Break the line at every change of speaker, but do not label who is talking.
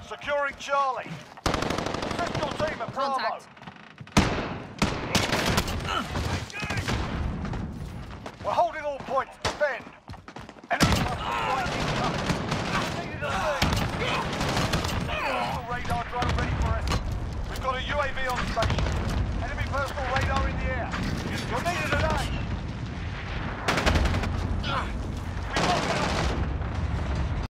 Securing Charlie. Assist your team at Bravo.
Contact.
We're holding all points. Defend. Enemy flight incoming. Needed a thing. Radar drone ready for us. We've got a UAV on station.